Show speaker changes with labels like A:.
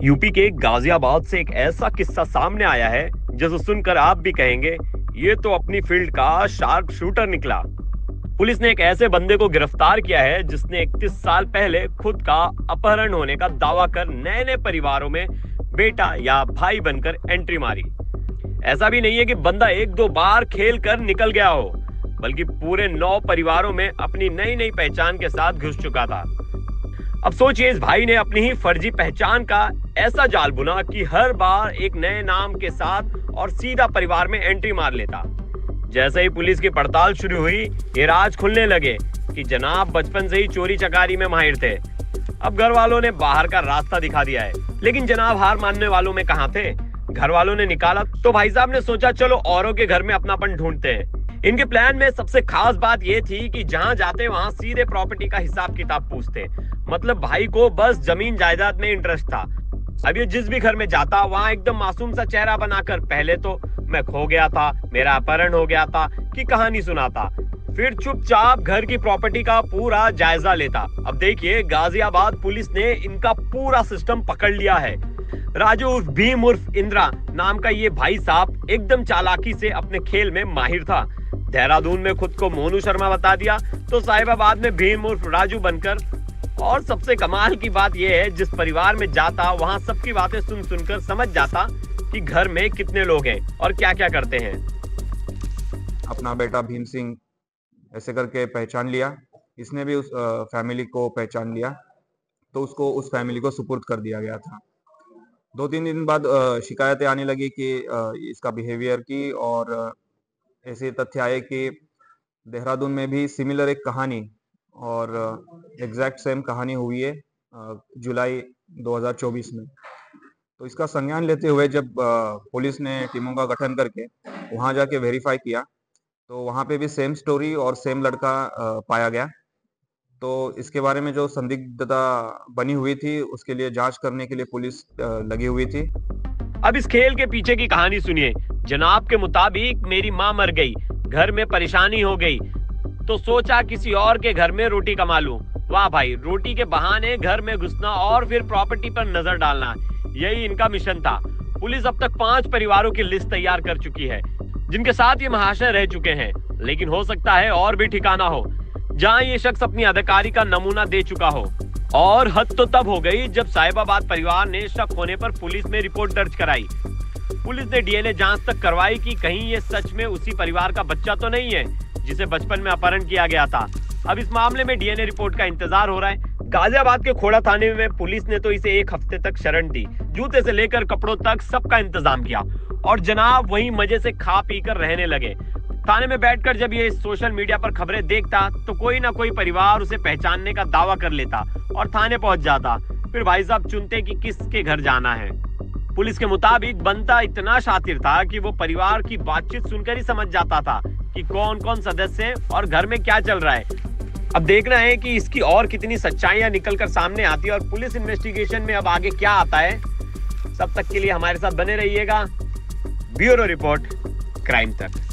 A: UP के गाजियाबाद से एक ऐसा किस्सा सामने आया है जिसे सुनकर आप भी कहेंगे ये तो अपनी फील्ड का शार्प शूटर निकला। पुलिस ने एक ऐसे बंदे को गिरफ्तार किया है जिसने 31 साल पहले खुद का अपहरण होने का दावा कर नए नए परिवारों में बेटा या भाई बनकर एंट्री मारी। ऐसा भी नहीं है कि बंदा एक दो बार खेल कर निकल गया हो, बल्कि पूरे 9 परिवारों में अपनी नई नई पहचान के साथ घुस चुका था। अब सोचिए, इस भाई ने अपनी ही फर्जी पहचान का ऐसा जाल बुना कि हर बार एक नए नाम के साथ और सीधा परिवार में एंट्री मार लेता। जैसे ही पुलिस की पड़ताल शुरू हुई, ये राज खुलने लगे कि जनाब बचपन से ही चोरी चकारी में माहिर थे। अब घर वालों ने बाहर का रास्ता दिखा दिया है, लेकिन जनाब हार मानने वालों में कहां थे। घर वालों ने निकाला तो भाई साहब ने सोचा चलो औरों के घर में अपनापन ढूंढते हैं। इनके प्लान में सबसे खास बात यह थी कि जहां जाते वहां सीधे प्रॉपर्टी का हिसाब किताब पूछते। मतलब भाई को बस जमीन जायदाद में इंटरेस्ट था। अब ये जिस भी घर में जाता वहां एकदम मासूम सा चेहरा बनाकर पहले तो मैं खो गया था, मेरा अपहरण हो गया था की कहानी सुनाता, फिर चुपचाप घर की प्रॉपर्टी का पूरा जायजा लेता। अब देखिए, गाजियाबाद पुलिस ने इनका पूरा सिस्टम पकड़ लिया है। राजू उर्फ भीम उर्फ इंद्रा नाम का ये भाई साहब एकदम चालाकी से अपने खेल में माहिर था। देहरादून में खुद को मोनू शर्मा बता दिया तो साहिबाबाद में भीम उर्फ राजू बनकर। और सबसे कमाल की बात यह है, जिस परिवार में जाता वहां सबकी बातें सुन सुनकर समझ जाता कि घर में कितने लोग हैं और क्या क्या करते हैं।
B: अपना बेटा भीम सिंह ऐसे करके पहचान लिया। इसने भी उस फैमिली को पहचान लिया तो उसको उस फैमिली को सुपुर्द कर दिया गया था। 2-3 दिन बाद शिकायतें आने लगी कि इसका बिहेवियर की, और ऐसे तथ्य आए कि देहरादून में भी सिमिलर एक कहानी और एग्जैक्ट सेम कहानी हुई है जुलाई 2024 में। तो इसका संज्ञान लेते हुए जब पुलिस ने टीमों का गठन करके वहां जाके वेरीफाई किया तो वहां पे भी सेम स्टोरी और सेम लड़का पाया गया। तो इसके बारे में जो संदिग्धता बनी हुई थी उसके लिए जांच करने के लिए पुलिस लगी हुई थी।
A: अब इस खेल के पीछे की कहानी सुनिए। जनाब के मुताबिक मेरी माँ मर गई, घर में परेशानी हो गई, तो सोचा किसी और के घर में रोटी कमा लूं। वाह भाई, रोटी के बहाने घर में घुसना और फिर प्रॉपर्टी पर नजर डालना, यही इनका मिशन था। पुलिस अब तक 5 परिवारों की लिस्ट तैयार कर चुकी है जिनके साथ ये महाशय रह चुके हैं, लेकिन हो सकता है और भी ठिकाना हो जहां ये शख्स अपनी अदाकारी का नमूना दे चुका हो। और हद तो तब हो गई जब साहिबाबाद परिवार ने शक होने पर पुलिस में रिपोर्ट दर्ज कराई। पुलिस ने डीएनए जांच तक करवाई कि कहीं ये सच में उसी परिवार का बच्चा तो नहीं है जिसे बचपन में अपहरण किया गया था। अब इस मामले में डीएनए रिपोर्ट का इंतजार हो रहा है। गाजियाबाद के खोड़ा थाने में पुलिस ने तो इसे 1 हफ्ते तक शरण दी, जूते से लेकर कपड़ों तक सबका इंतजाम किया और जनाब वहीं मजे से खा पी कर रहने लगे। थाने में बैठकर जब ये सोशल मीडिया पर खबरें देखता तो कोई ना कोई परिवार उसे पहचानने का दावा कर लेता और थाने पहुंच जाता। फिर भाई साहब चुनते कि किसके घर जाना है। पुलिस के मुताबिक बंदा इतना शातिर था कि वो परिवार की बातचीत सुनकर ही समझ जाता था कि कौन कौन सदस्य हैं और घर में क्या चल रहा है। अब देखना है कि इसकी और कितनी सच्चाइयां निकलकर सामने आती है और पुलिस इन्वेस्टिगेशन में अब आगे क्या आता है। तब तक के लिए हमारे साथ बने रहिएगा। ब्यूरो रिपोर्ट, क्राइम तक।